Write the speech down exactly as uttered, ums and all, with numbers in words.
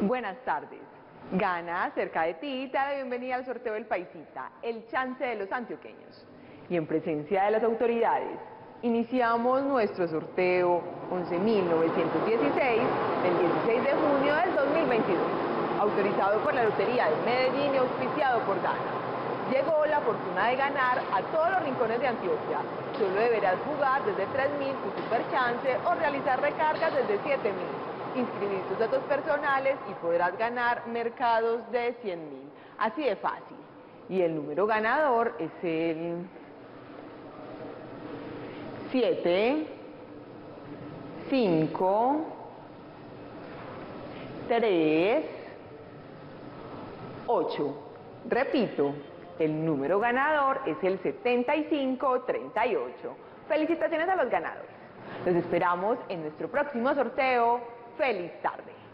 Buenas tardes. Gana cerca de ti te da la bienvenida al sorteo del Paisita, el chance de los antioqueños. Y en presencia de las autoridades, iniciamos nuestro sorteo once mil novecientos dieciséis del dieciséis de junio del dos mil veintidós, autorizado por la Lotería de Medellín y auspiciado por Gana. Llegó la fortuna de ganar a todos los rincones de Antioquia. Solo deberás jugar desde tres mil tu super chance o realizar recargas desde siete mil. Inscribir tus datos personales y podrás ganar mercados de cien mil. Así de fácil. Y el número ganador es el siete, cinco, tres, ocho. Repito, el número ganador es el setenta y cinco treinta y ocho. Felicitaciones a los ganadores. Los esperamos en nuestro próximo sorteo. ¡Feliz tarde!